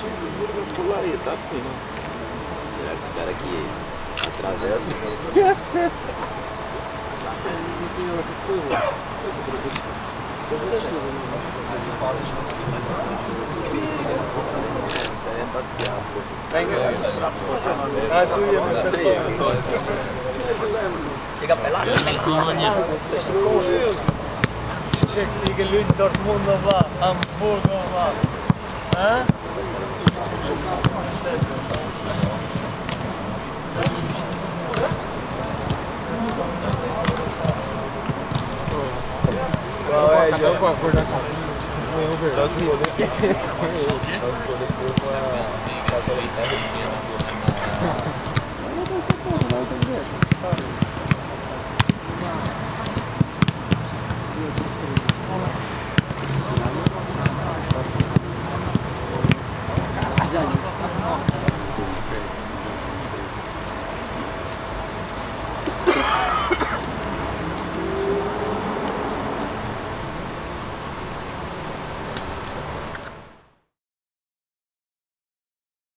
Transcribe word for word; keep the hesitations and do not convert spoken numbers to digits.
Pulare etapy, no. Será que os caras que atravessam? Chega pelado? Techniki, Lund, Dortmund var, Hamburg var. Hä? É, já vou acordar com